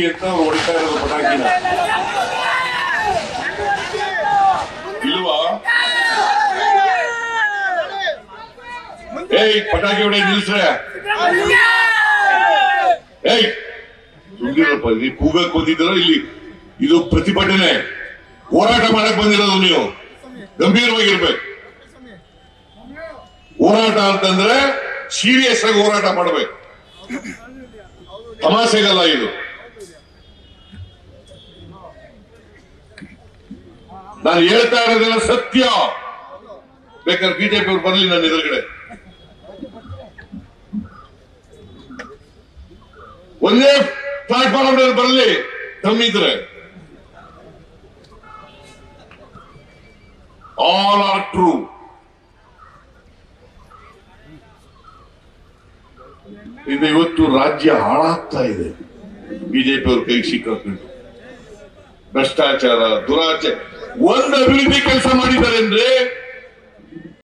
ಅಂತ ಅವ್ರು ಹೊಡಿತಾ ಇರೋದು ಪಟಾಕಿನ ಇಲ್ವಾ? ಏಯ್ ಪಟಾಕಿ ಹೊಡೆ ನಿಲ್ಸ್ರೆ, ಏಯ್ ಸುಮ್ಮನಿರಪ್ಪ. ನೀವು ಕೂಗಕ್ ಬಂದಿದ್ದೀರೋ ಇಲ್ಲಿ? ಇದು ಪ್ರತಿಭಟನೆ, ಹೋರಾಟ ಮಾಡಕ್ ಬಂದಿರೋದು. ನೀವು ಗಂಭೀರವಾಗಿರ್ಬೇಕು. ಹೋರಾಟ ಅಂತಂದ್ರೆ ಸೀರಿಯಸ್ ಆಗಿ ಹೋರಾಟ ಮಾಡಬೇಕು, ತಮಾಷೆಗಲ್ಲ ಇದು. ನಾನು ಹೇಳ್ತಾ ಇರೋದೆಲ್ಲ ಸತ್ಯ. ಬೇಕಾದ್ರೆ ಬಿಜೆಪಿ ಅವ್ರು ಬರಲಿ ನನ್ನ ಎದುರುಗಡೆ, ಒಂದೇ ಪ್ಲಾಟ್ಫಾರ್ಮ್ ಬರಲಿ, ತಮ್ಮಿದ್ರೆ. All are true. ಇದು ಇವತ್ತು ರಾಜ್ಯ ಹಾಳಾಗ್ತಾ ಇದೆ. ಬಿಜೆಪಿ ಅವ್ರ ಕೈ ಸಿಕ್ಕಾಕೊಂಡು ಭ್ರಷ್ಟಾಚಾರ, ದುರಾಚಾರ. ಒಂದು ಅಭಿವೃದ್ಧಿ ಕೆಲಸ ಮಾಡಿದ್ದಾರೆ ಅಂದ್ರೆ